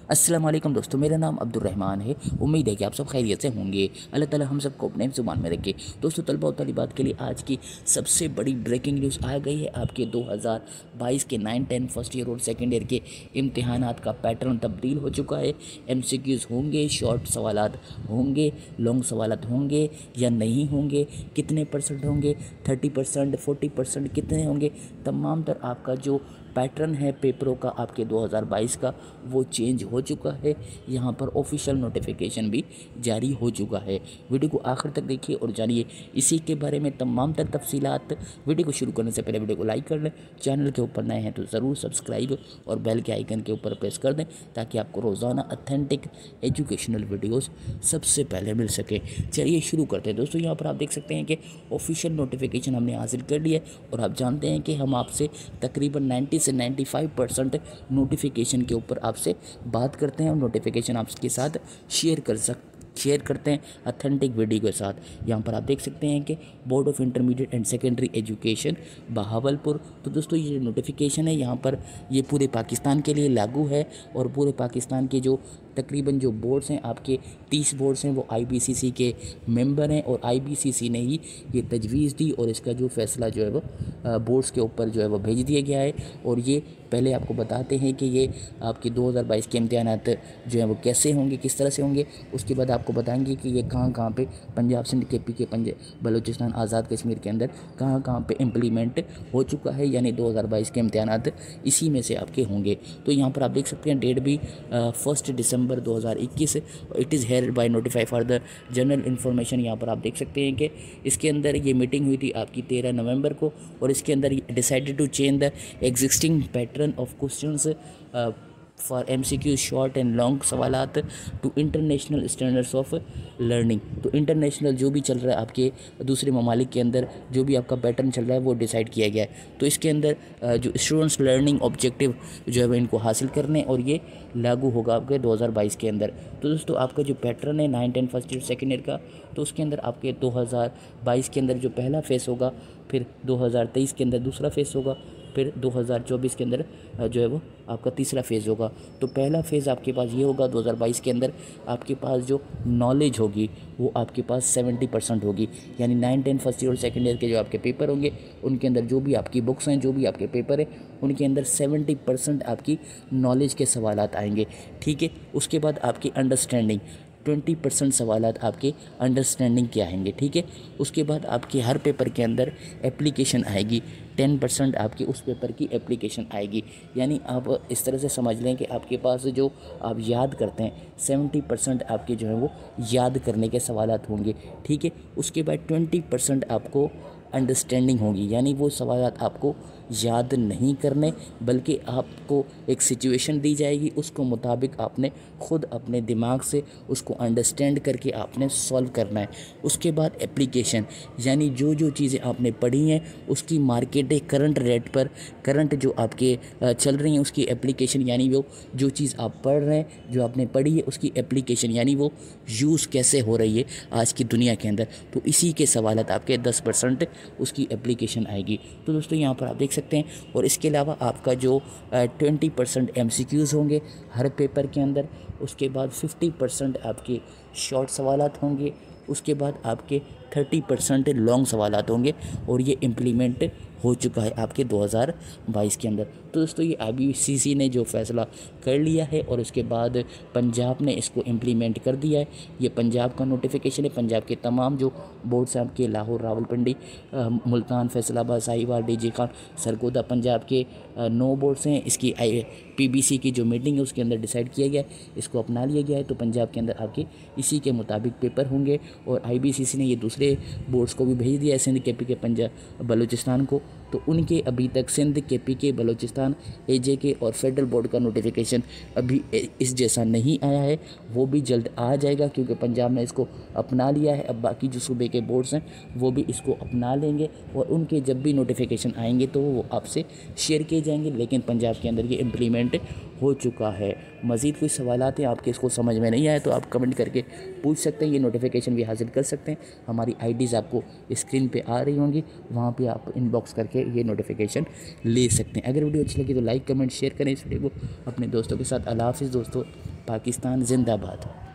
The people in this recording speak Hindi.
अस्सलाम वालेकुम दोस्तों, मेरा नाम अब्दुर्रहमान है। उम्मीद है कि आप सब खैरियत से होंगे। अल्लाह ताला हम सबको अपने ज़ुबान में रखे। दोस्तों, तलबा और तालिबात के लिए आज की सबसे बड़ी ब्रेकिंग न्यूज़ आ गई है। आपके 2022 के 9, 10 फर्स्ट ईयर और सेकेंड ईयर के इम्तिहानात का पैटर्न तब्दील हो चुका है। MCQs होंगे, शॉर्ट सवालात होंगे, लॉन्ग सवालात होंगे या नहीं होंगे, कितने परसेंट होंगे, 30%, 40% कितने होंगे, तमाम तर आपका जो पैटर्न है पेपरों का आपके 2022 का वो चेंज हो चुका है। यहाँ पर ऑफिशियल नोटिफिकेशन भी जारी हो चुका है। वीडियो को आखिर तक देखिए और जानिए इसी के बारे में तमाम तर तफसीलात। वीडियो को शुरू करने से पहले वीडियो को लाइक कर लें, चैनल के ऊपर नए हैं तो ज़रूर सब्सक्राइब और बेल के आइकन के ऊपर प्रेस कर दें ताकि आपको रोज़ाना अथेंटिक एजुकेशनल वीडियोज़ सबसे पहले मिल सके। चलिए शुरू करते हैं। दोस्तों, यहाँ पर आप देख सकते हैं कि ऑफिशियल नोटिफिकेशन हमने हासिल कर लिया है और आप जानते हैं कि हम आपसे तकरीबन 90 से 95% नोटिफिकेशन के ऊपर आपसे बात करते हैं और नोटिफिकेशन आपके साथ शेयर करते हैं अथेंटिक वीडियो के साथ। यहाँ पर आप देख सकते हैं कि board of intermediate and secondary education Bahawalpur. तो दोस्तों, ये नोटिफिकेशन है यहाँ पर ये पूरे पाकिस्तान के लिए लागू है और पूरे पाकिस्तान के जो तकरीबन जो बोर्ड्स हैं आपके 30 बोर्ड्स हैं वो IBCC के मेंबर हैं और IBCC ने ही ये तजवीज़ दी और इसका जो फ़ैसला जो है वो बोर्ड्स के ऊपर जो है वो भेज दिया गया है। और ये पहले आपको बताते हैं कि ये आपके 2022 के इम्तिहानात जो हैं वो कैसे होंगे, किस तरह से होंगे। उसके बाद आपको बताएंगे कि ये कहाँ पे पंजाब, सिंध, KP के बलूचिस्तान, आज़ाद कश्मीर के अंदर कहाँ पे इम्प्लीमेंट हो चुका है, यानी 2022 के इम्तिहानात इसी में से आपके होंगे। तो यहाँ पर आप देख सकते हैं डेट भी 1 दिसंबर 2021। It is hereby notify for the general information. यहाँ पर आप देख सकते हैं कि इसके अंदर ये मीटिंग हुई थी आपकी 13 नवंबर को और इसके अंदर decided to change the existing pattern of questions for MCQ short and long सवालात to international standards of learning. तो इंटरनेशनल जो भी चल रहा है आपके दूसरे ममालिक के अंदर जो भी आपका पैटर्न चल रहा है वो डिसाइड किया गया है। तो इसके अंदर जो स्टूडेंट्स लर्निंग ऑब्जेक्टिव जो है वो इनको हासिल करने और ये लागू होगा आपके 2022 के अंदर। तो दोस्तों, आपका जो पैटर्न है 9, 10 फर्स्ट ईयर सेकेंड ईयर का, तो उसके अंदर आपके 2022 के अंदर जो पहला फेस होगा, फिर 2023 के अंदर दूसरा फेस होगा, फिर 2024 के अंदर जो है वो आपका तीसरा फ़ेज़ होगा। तो पहला फ़ेज़ आपके पास ये होगा 2022 के अंदर आपके पास जो नॉलेज होगी वो आपके पास 70% होगी, यानी 9, 10 फर्स्ट ईयर और सेकेंड ईयर के जो आपके पेपर होंगे उनके अंदर जो भी आपकी बुक्स हैं, जो भी आपके पेपर हैं, उनके अंदर 70% आपकी नॉलेज के सवालात आएंगे। ठीक है, उसके बाद आपकी अंडरस्टैंडिंग 20% सवालात आपके अंडरस्टैंडिंग के आएंगे। ठीक है, उसके बाद आपके हर पेपर के अंदर एप्लीकेशन आएगी, 10% आपके उस पेपर की एप्लीकेशन आएगी। यानी आप इस तरह से समझ लें कि आपके पास जो आप याद करते हैं 70% आपके जो है वो याद करने के सवालात होंगे। ठीक है, उसके बाद 20% आपको अंडरस्टैंडिंग होगी, यानी वो सवालात आपको याद नहीं करने बल्कि आपको एक सिचुएशन दी जाएगी, उसको मुताबिक आपने ख़ुद अपने दिमाग से उसको अंडरस्टैंड करके आपने सॉल्व करना है। उसके बाद एप्लीकेशन, यानी जो जो चीज़ें आपने पढ़ी हैं उसकी मार्केट करंट रेट पर, करंट जो आपके चल रही हैं उसकी एप्लीकेशन, यानी वो जो चीज़ आप पढ़ रहे हैं, जो आपने पढ़ी है उसकी एप्लीकेशन, यानी वो यूज़ कैसे हो रही है आज की दुनिया के अंदर। तो इसी के सवालात आपके 10% उसकी एप्लीकेशन आएगी। तो दोस्तों, यहाँ पर आप देख सकते हैं। और इसके अलावा आपका जो 20% MCQs होंगे हर पेपर के अंदर, उसके बाद 50% आपके शॉर्ट सवालात होंगे, उसके बाद आपके 30% लॉन्ग सवालात होंगे और ये इम्प्लीमेंट हो चुका है आपके 2022 के अंदर। तो दोस्तों, ये IBCC ने जो फ़ैसला कर लिया है और उसके बाद पंजाब ने इसको इम्प्लीमेंट कर दिया है। ये पंजाब का नोटिफिकेशन है। पंजाब के तमाम जो बोर्ड्स हैं आपके लाहौर, रावलपिंडी, मुल्तान, फैसलाबाद, साहिवाल, DG खान, सरगोदा, पंजाब के 9 बोर्ड्स हैं। इसकी PBC की जो मीटिंग है उसके अंदर डिसाइड किया गया है, इसको अपना लिया गया है। तो पंजाब के अंदर आपके इसी के मुताबिक पेपर होंगे और IBCC ने ये दूसरे बोर्ड्स को भी भेज दिया है, सिंध, KP के, पंजाब, बलूचिस्तान को। तो उनके अभी तक सिंध, KP के, बलूचिस्तान, AJ और फेडरल बोर्ड का नोटिफिकेशन अभी इस जैसा नहीं आया है, वो भी जल्द आ जाएगा क्योंकि पंजाब ने इसको अपना लिया है। अब बाकी जो सूबे के बोर्ड्स हैं वो भी इसको अपना लेंगे और उनके जब भी नोटिफिकेशन आएंगे तो वो आपसे शेयर किए जाएंगे। लेकिन पंजाब के अंदर ये इम्प्लीमेंट हो चुका है। मज़ीद कोई सवालात हैं आपके इसको समझ में नहीं आया तो आप कमेंट करके पूछ सकते हैं। ये नोटिफिकेशन भी हासिल कर सकते हैं। हमारी IDs आपको स्क्रीन पे आ रही होंगी, वहाँ पे आप इनबॉक्स करके ये नोटिफिकेशन ले सकते हैं। अगर वीडियो अच्छी लगी तो लाइक, कमेंट, शेयर करें इस वीडियो को अपने दोस्तों के साथ। अल्लाह हाफ़िज़ दोस्तों। पाकिस्तान जिंदाबाद।